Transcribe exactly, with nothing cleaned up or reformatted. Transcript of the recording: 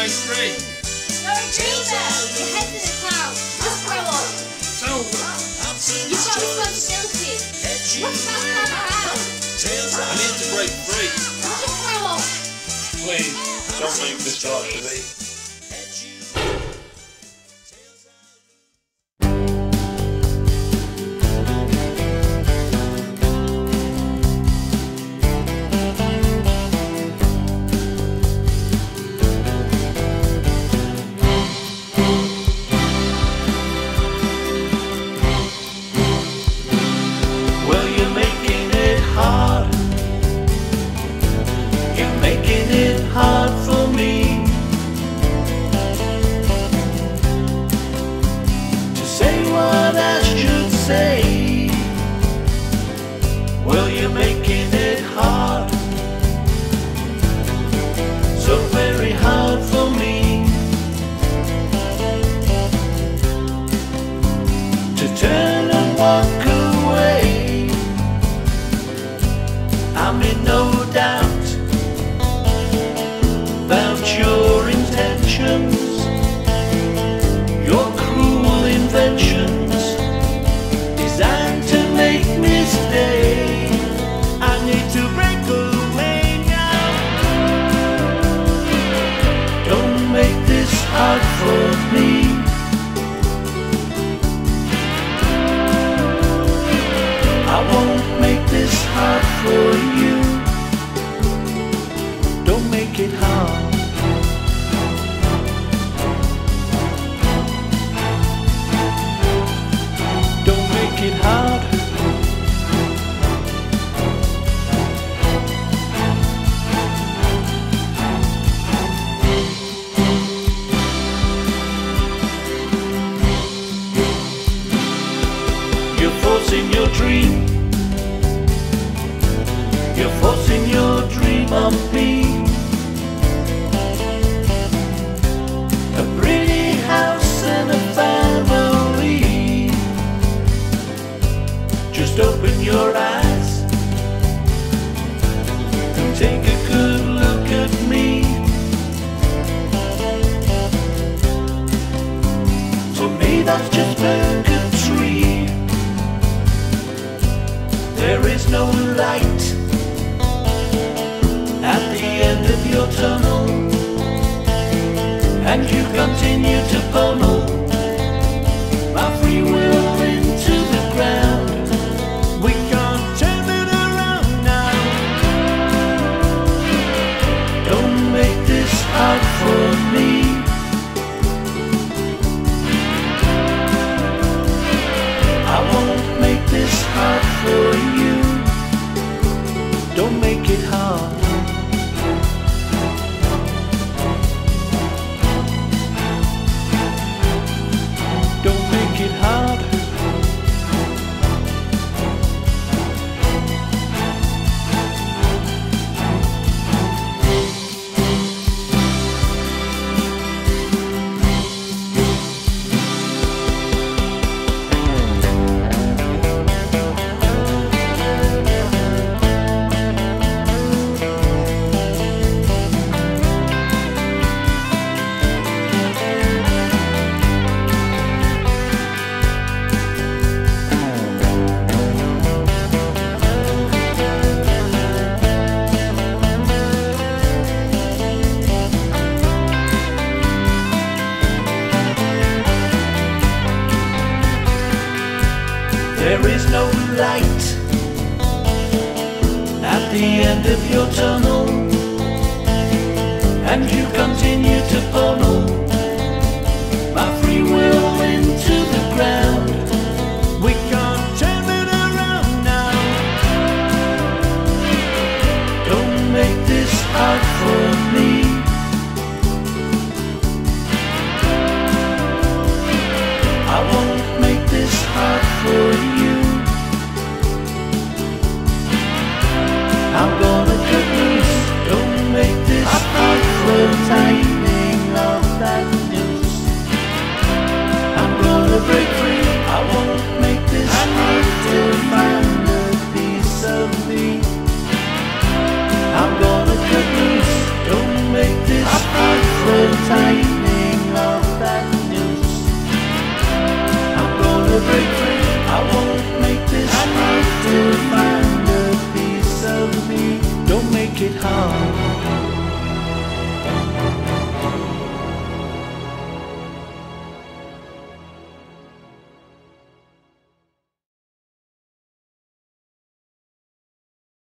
break free. You're a dreamer. Your head's in the clouds. Just grow up. It's over. You've got responsibility. What's that man around? I need to break free. Just grow up. Please, don't make this hard to me. Hard for me to say what I should say. Well, you're making it hard, so very hard for me to turn and walk away. I'm in no doubt about your intentions, your cruel inventions, designed to make me stay. I need to break away now. Don't make this hard for me. I won't make this hard for you. Don't make it hard. Don't make it hard. You're forcing your dream. You're forcing your dream on me. A pretty house and a family. Just open your eyes and take a good look at me. For me that's just purgatory. There is no light at the end of your tunnel, and you continue to pummel my free will into the ground. We can't turn it around now. Don't make this hard for me. I won't make this hard for you. Don't make it hard. Don't make it hard. There is no light at the end of your tunnel, and you continue to funnel my free will into the ground.